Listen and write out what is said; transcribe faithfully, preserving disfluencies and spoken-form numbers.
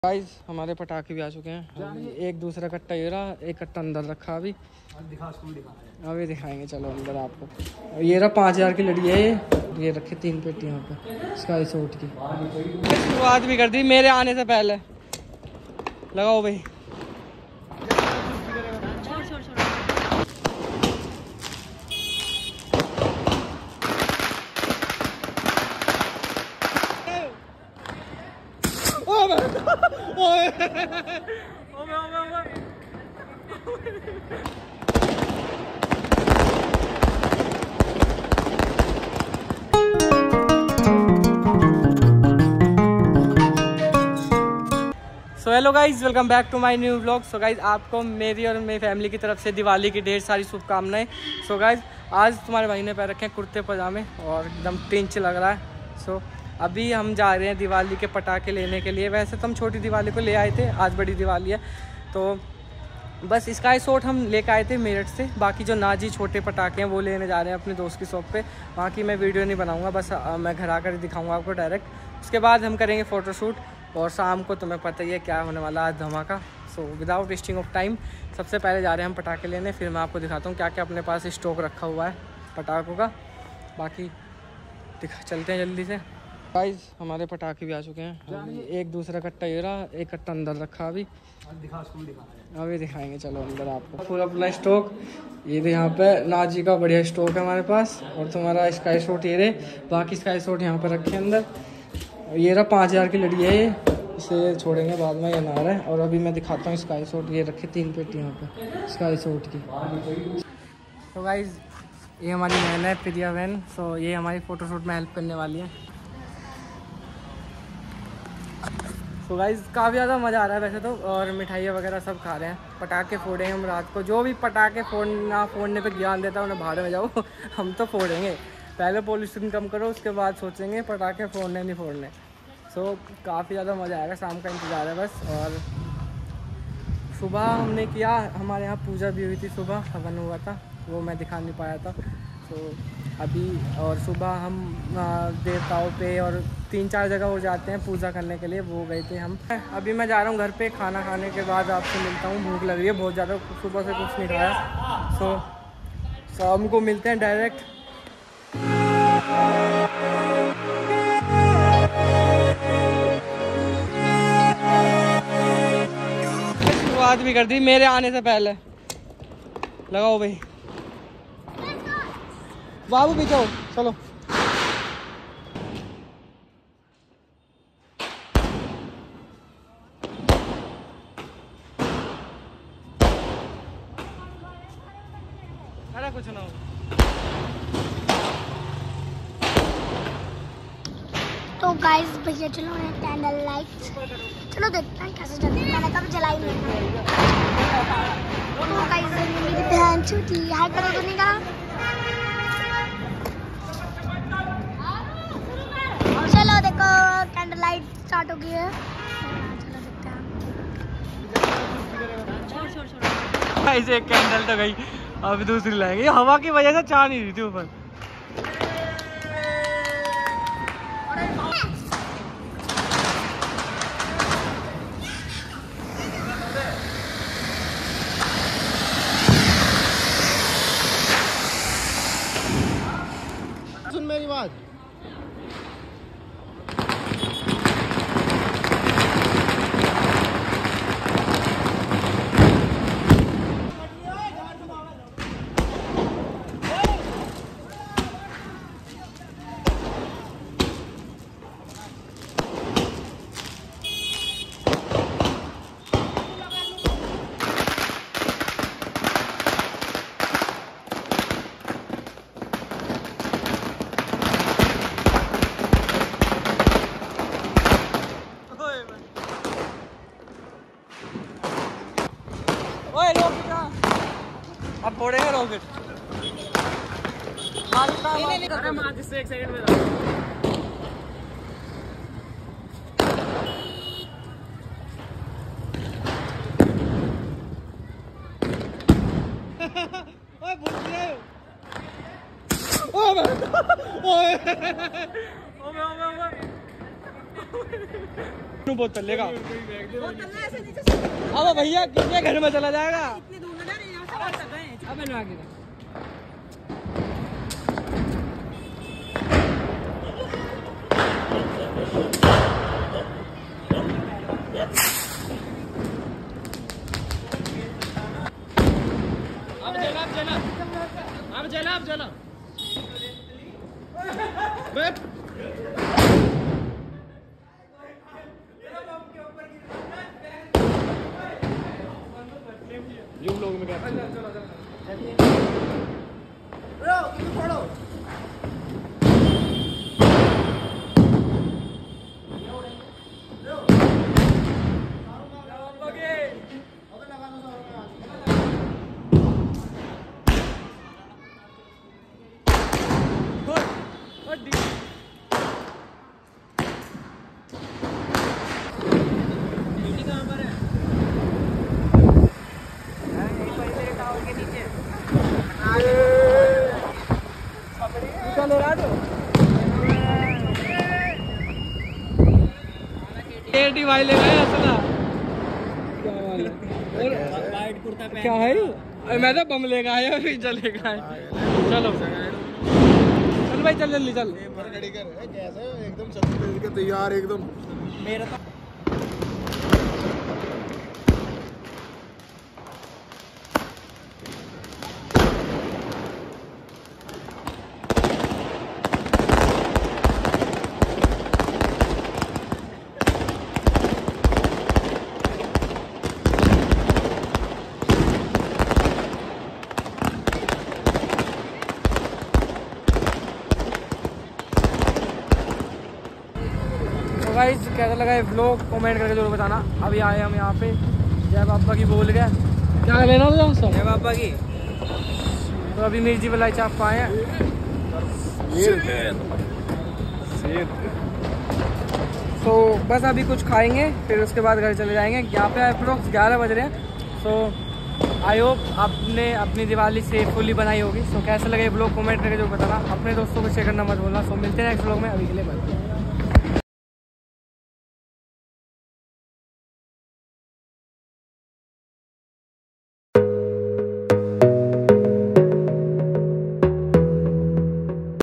Guys हमारे पटाखे भी आ चुके हैं। एक दूसरा कट्टा ये रहा, एक कट्टा अंदर रखा अभी अभी दिखाएंगे। चलो अंदर आपको। ये रहा पाँच हजार की लड़ी है ये ये रखे तीन पेटी यहाँ पे स्काई शॉट की। शुरुआत भी कर दी मेरे आने से पहले। लगाओ भाई। So hello guys, welcome back to my new vlog. So guys आपको मेरी और मेरी फैमिली की तरफ से दिवाली की ढेर सारी शुभकामनाएं। सो गाइज आज तुम्हारे भाई ने पहन रखे हैं कुर्ते पजामे और एकदम टिंच लग रहा है। सो so, अभी हम जा रहे हैं दिवाली के पटाखे लेने के लिए। वैसे तो हम छोटी दिवाली को ले आए थे, आज बड़ी दिवाली है तो बस स्काई शॉट हम लेकर आए थे मेरठ से। बाकी जो नाजी छोटे पटाखे हैं वो लेने जा रहे हैं अपने दोस्त की शॉप पे। वहाँ की मैं वीडियो नहीं बनाऊँगा, बस आ, मैं घर आकर दिखाऊँगा आपको डायरेक्ट। उसके बाद हम करेंगे फ़ोटोशूट और शाम को तुम्हें पता ही है क्या होने वाला आज धमाका। So without wasting of time सबसे पहले जा रहे हैं हम पटाखे लेने, फिर मैं आपको दिखाता हूँ क्या क्या अपने पास स्टॉक रखा हुआ है पटाखों का। बाकी दिखा चलते हैं जल्दी से। गाइस हमारे पटाखे भी आ चुके हैं। एक दूसरा कट्टा ये रहा, एक कट्टा अंदर रखा अभी अभी दिखाएंगे। चलो अंदर आपको पूरा अपना स्टॉक। ये यहाँ पे नाजी का बढ़िया स्टॉक है हमारे पास। और तुम्हारा स्काई शॉट ये रहे, बाकी स्काई शॉट यहाँ पर रखे अंदर। ये रहा पाँच हजार की लड़ी है ये इसे छोड़ेंगे बाद में, ये ना रहा है। और अभी मैं दिखाता हूँ स्काई शॉट। ये रखे तीन पेटी यहाँ पे स्काई शॉट की। तो गाइज ये हमारी बहन है प्रिया बहन। सो ये हमारी फ़ोटोशूट में हेल्प करने वाली है। तो गाइज काफ़ी ज़्यादा मज़ा आ रहा है वैसे तो। और मिठाइयाँ वगैरह सब खा रहे हैं। पटाखे फोड़ेंगे हम रात को। जो भी पटाखे फोड़ना फोड़ने पे ज्ञान देता है उन्हें बाहर में जाओ हम तो फोड़ेंगे। पहले पोल्यूशन कम करो, उसके बाद सोचेंगे पटाखे फोड़ने नहीं फोड़ने। सो so, काफ़ी ज़्यादा मज़ा आएगा। शाम का इंतज़ार है बस। और सुबह हमने किया, हमारे यहाँ पूजा भी हुई थी, सुबह हवन हुआ था, वो मैं दिखा नहीं पाया था। तो अभी और सुबह हम देवताओं पे और तीन चार जगह हो जाते हैं पूजा करने के लिए, वो गए थे हम। अभी मैं जा रहा हूँ घर पे। खाना खाने के बाद आपसे मिलता हूँ। भूख लग रही है बहुत ज़्यादा, सुबह से कुछ नहीं खाया। सो शाम को मिलते हैं डायरेक्ट। शुरुआत भी कर दी मेरे आने से पहले। लगाओ भाई। बाबू पीछे हो, चलो। अरे कुछ ना हो। तो गाइस भैया चलो कैंडल लाइट, चलो देखते हैं कैसे चलती है। मैंने कभी जलाई नहीं। तो गाइस मेरी बहन छूटी हाय करो तो नहीं का। चलो देखो कैंडल लाइट स्टार्ट हो गई है। चलो देखते हैं। ऐसे एक कैंडल तो गई, अभी दूसरी लाएंगे। ये हवा की वजह से चाह नहीं रही थी ऊपर। सुन मेरी बात। ओए रॉकेट, अब फोड़ेंगे रॉकेट। अरे मार जिससे एक सेकंड में ओए भूल गए। ओए ओए ओए ओए बोतल लेगा अब भैया कितने घर में चला जाएगा। अब मैंने आगे अब चला अब चला अब चला अब चला यूं लोग में क्या भाई ले गए असला क्या है मैं तो बम लेगा आया फिर चलेगा। चलो चल भाई चल जल्दी चल एकदम छत्तीस तैयार एकदम मेरा तो गाइस कैसा लगा ये व्लॉग कमेंट करके जरूर बताना। अभी आए हम यहाँ पे जय बाबा की बोल गया क्या लेना था सब जय बाबा की। तो अभी मिर्ची मलाई चाप पाए हैं तो बस अभी कुछ खाएंगे फिर उसके बाद घर चले जाएंगे। यहाँ पे अप्रोक्स ग्यारह बज रहे हैं। सो आई होप आपने अपनी दिवाली सेफुली बनाई होगी। सो कैसा लगे ब्लॉग कमेंट करके जो बताना। अपने दोस्तों को शेयर करना मत भूलना। सो मिलते हैं नेक्स्ट ब्लॉग में। अभी के लिए बाय।